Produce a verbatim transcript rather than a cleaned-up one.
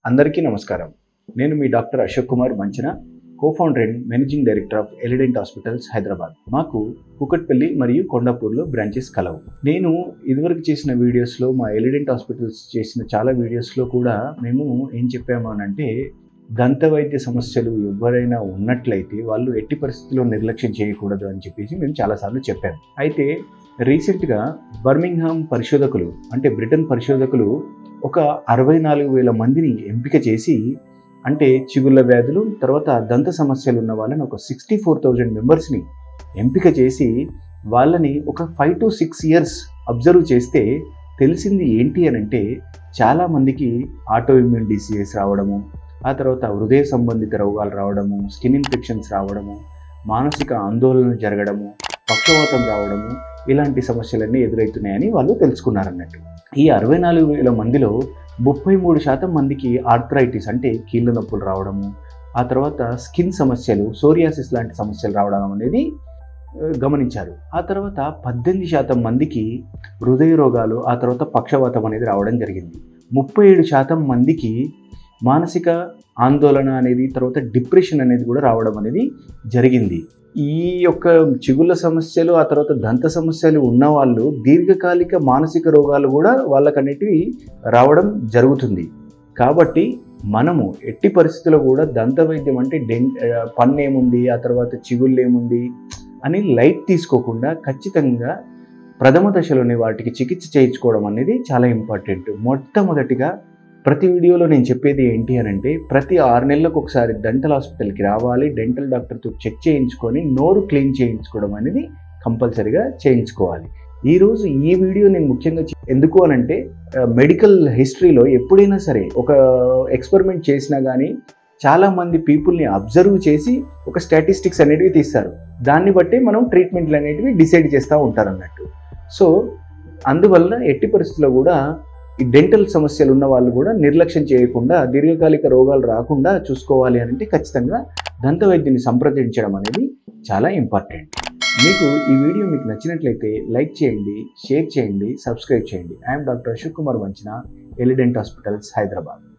అందరికీ నమస్కారం. నేను మీ doctor Ashok Kumar Manchana, cofounder and managing director of Elident hospitals Hyderabad. మాకు కూకట్పల్లి మరియు కొండాపూర్లో బ్రాంచెస్ కలవు. నేను ఇదివరకు చేసిన వీడియోస్లో, మా ఎలిడెంట్ హాస్పిటల్స్ చేసిన చాలా వీడియోస్లో కూడా మేము ఏం చెప్పాము అనంటే, దంత వైద్య సమస్యలు ఎవరైనా ఉన్నట్లయితే వాళ్ళు ఎట్టి పరిస్థితుల్లో నిర్లక్ష్యం చేయకూడదు అని చెప్పేసి మేము చాలాసార్లు చెప్పాము. అయితే రీసెంట్గా బర్మింగ్హామ్ పరిశోధకులు అంటే బ్రిటన్ పరిశోధకులు ఒక అరవై నాలుగు వేల మందిని ఎంపిక చేసి, అంటే చిగుళ్ళ వ్యాధులు తర్వాత దంత సమస్యలు ఉన్న వాళ్ళని ఒక సిక్స్టీ ఫోర్ థౌజండ్ మెంబర్స్ని ఎంపిక చేసి వాళ్ళని ఒక five to six years observe చేస్తే తెలిసింది ఏంటి అని అంటే, చాలామందికి ఆటో ఇమ్యూన్ డిసీజెస్ రావడము, ఆ తర్వాత హృదయ సంబంధిత రోగాలు రావడము, స్కిన్ ఇన్ఫెక్షన్స్ రావడము, మానసిక ఆందోళన జరగడము, పక్షవాతం రావడము, ఇలాంటి సమస్యలన్నీ ఎదురవుతున్నాయని వాళ్ళు తెలుసుకున్నారన్నట్టు. ఈ అరవై నాలుగు వేల మందిలో ముప్పై మూడు శాతం మందికి ఆర్థరైటిస్ అంటే కీళ్ళ నొప్పులు రావడము, ఆ తర్వాత స్కిన్ సమస్యలు, సోరియాసిస్ లాంటి సమస్యలు రావడం అనేది గమనించారు. ఆ తర్వాత పద్దెనిమిది శాతం మందికి హృదయ రోగాలు, ఆ తర్వాత పక్షవాతం అనేది రావడం జరిగింది. ముప్పై ఏడు శాతం మందికి మానసిక ఆందోళన అనేది, తర్వాత డిప్రెషన్ అనేది కూడా రావడం అనేది జరిగింది. ఈ యొక్క చిగుళ్ళ సమస్యలు, ఆ తర్వాత దంత సమస్యలు ఉన్నవాళ్ళు దీర్ఘకాలిక మానసిక రోగాలు కూడా వాళ్ళకనేటివి రావడం జరుగుతుంది. కాబట్టి మనము ఎట్టి పరిస్థితుల్లో కూడా దంత వైద్యం అంటే డెం పన్ను ఏముంది, ఆ తర్వాత చిగుళ్ళు ఏముంది అని లైట్ తీసుకోకుండా ఖచ్చితంగా ప్రథమ దశలోనే వాటికి చికిత్స చేయించుకోవడం అనేది చాలా ఇంపార్టెంట్. మొట్టమొదటిగా ప్రతి వీడియోలో నేను చెప్పేది ఏంటి అని అంటే, ప్రతి ఆరు నెలలకు ఒకసారి డెంటల్ హాస్పిటల్కి రావాలి, డెంటల్ డాక్టర్తో చెక్ చేయించుకొని నోరు క్లీన్ చేయించుకోవడం అనేది కంపల్సరీగా చేయించుకోవాలి. ఈరోజు ఈ వీడియో నేను ముఖ్యంగా ఎందుకు అని అంటే, మెడికల్ హిస్టరీలో ఎప్పుడైనా సరే ఒక ఎక్స్పెరిమెంట్ చేసినా కానీ చాలామంది పీపుల్ని అబ్జర్వ్ చేసి ఒక స్టాటిస్టిక్స్ అనేటివి తీస్తారు. దాన్ని బట్టి మనం ట్రీట్మెంట్లు అనేటివి డిసైడ్ చేస్తూ ఉంటారు అన్నట్టు. సో అందువల్ల ఎట్టి పరిస్థితుల్లో కూడా ఈ డెంటల్ సమస్యలు ఉన్న వాళ్ళు కూడా నిర్లక్ష్యం చేయకుండా దీర్ఘకాలిక రోగాలు రాకుండా చూసుకోవాలి అని అంటే ఖచ్చితంగా దంత వైద్యుని సంప్రదించడం అనేది చాలా ఇంపార్టెంట్. మీకు ఈ వీడియో మీకు నచ్చినట్లయితే లైక్ చేయండి, షేర్ చేయండి, సబ్స్క్రైబ్ చేయండి. I'm doctor Ashok Kumar Manchana, Elident hospitals Hyderabad.